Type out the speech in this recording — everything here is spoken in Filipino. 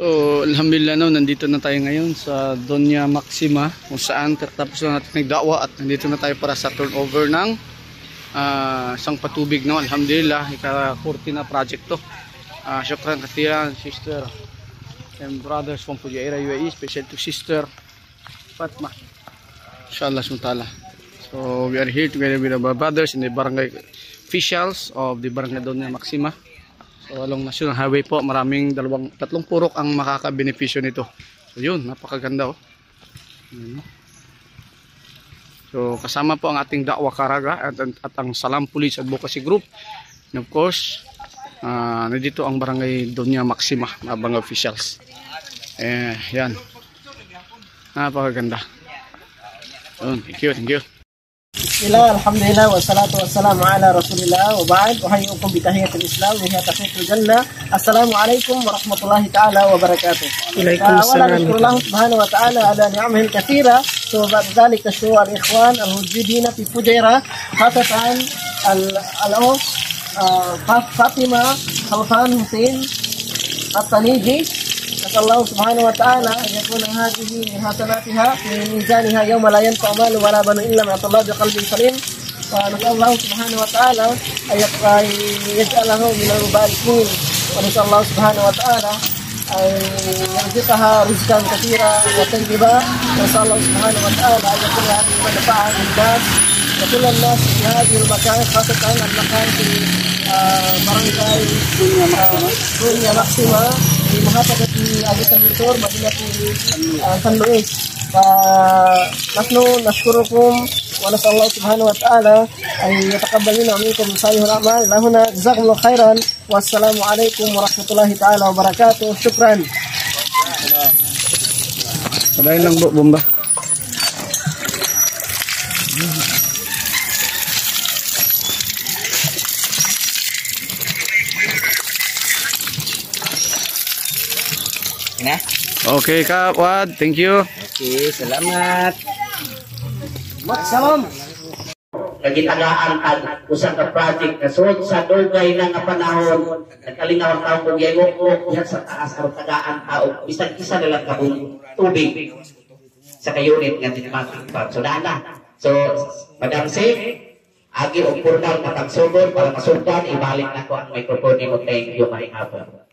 So, alhamdulillah nandito na tayo ngayon sa Doña Maxima kung saan tapos na natin nagdakwa at nandito na tayo para sa turnover ng isang patubig alhamdulillah, ika-40 na project to. Syukran katiran sister and brothers from Fujairah UAE, special to sister Fatma, inshallah subhanahu. So we are here together with our brothers and the barangay officials of the barangay Doña Maxima. So along National Highway po, maraming tatlong purok ang makakabenepisyo nito. So yun, napakaganda So kasama po ang ating Da'wa Caraga at ang Salam Police Advocacy Group. And of course, nandito ang barangay Doña Maxima, mga officials. Yan. Napakaganda. Thank you. Bismillah, alhamdulillah, wassalatu wassalamu ala rasulillah wa ba'd. Uhayyi'ukum bi tahiyatil islam wa hiya tahiyatul jannah. Assalamu alaikum warahmatullahi ta'ala wabarakatuh. Waalaikumsalam. Nashkurullah subhanahu wa ta'ala ala ni'amihi al-kathira. So ba'd dhalika ashkuru al-ikhwan al-mujidin fi Fujairah, khatatan Fatima Khalfan Hussein At-Taniji. نسأل الله سبحانه وتعالى أن يكون هذه من حسناتها في ميزانها يوم لا ينفع مال ولا بنون إلا من أتى الله بقلب سليم. ونسأل الله سبحانه وتعالى أن يجعله من المباركين. ونسأل الله سبحانه وتعالى أن يرزقها رزقا كثيرا وطيبا. ونسأل الله سبحانه وتعالى أن يكون هذه منفعة للناس وكل الناس في هذه المكان، خاصة المكان في barangay Doña Maxima di محافظة أبو سمبور مدينة سان لويس. فنحن نشكركم ونسأل الله سبحانه وتعالى أن يتقبل منا ومنكم صالح الأعمال. إلى هنا جزاكم الله خيرا والسلام عليكم ورحمة الله تعالى وبركاته. شكرا. Padain lang bomba. Okay Kak Wad, thank you. Okay, salamat. Salam. Nagitagaan ang usang ka project na sud sa dugay na nga panahon, nagkalingaw ang taong kugyego ko diha sa taas ang tagaan tao bisag isa na lang kabong tubig sa ka-unit nga tinamatik pa. So dana. So Madam Sif, agi og portal matagsugod para masugdan ibalik na ko ang microphone mo. Thank you, may hapon.